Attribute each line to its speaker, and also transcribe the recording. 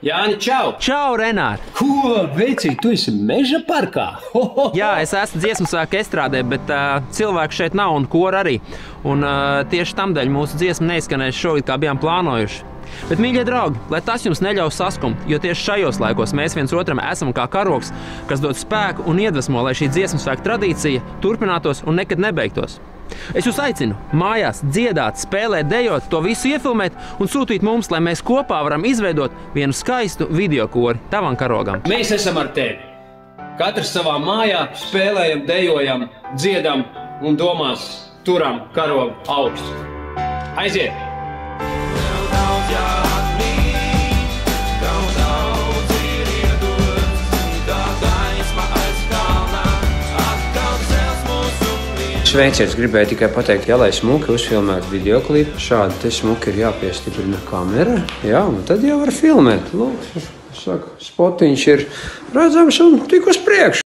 Speaker 1: Jāni, čau!
Speaker 2: Čau, Renār!
Speaker 1: Ko, veicīt, tu esi meža parkā?
Speaker 2: Jā, es esmu dziesmu svētku estrādē, bet cilvēku šeit nav un kora arī. Un tieši tamdēļ mūsu dziesma neizskanēs šogad, kā bijām plānojuši. Bet, mīļie draugi, lai tas jums neļaus saskumt, jo tieši šajos laikos mēs viens otram esam kā karogs, kas dod spēku un iedvesmo, lai šī dziesmu svētku tradīcija turpinātos un nekad nebeigtos. Es jūs aicinu mājās dziedāt, spēlēt, dejot, to visu iefilmēt un sūtīt mums, lai mēs kopā varam izveidot vienu skaistu videokori tavam karogam.
Speaker 1: Mēs esam ar tevi. Katrs savā mājā spēlējam, dejojam, dziedam un domās turam karogu augstu. Aiziet!
Speaker 3: Sveiciens, gribēju tikai pateikt, ja lai smuki uzfilmētu videoklipu, šādi te smuki ir jāpiestiprina kamera, jā, un tad jau var filmēt. Lūk, spotiņš ir redzams un tik uz priekšu.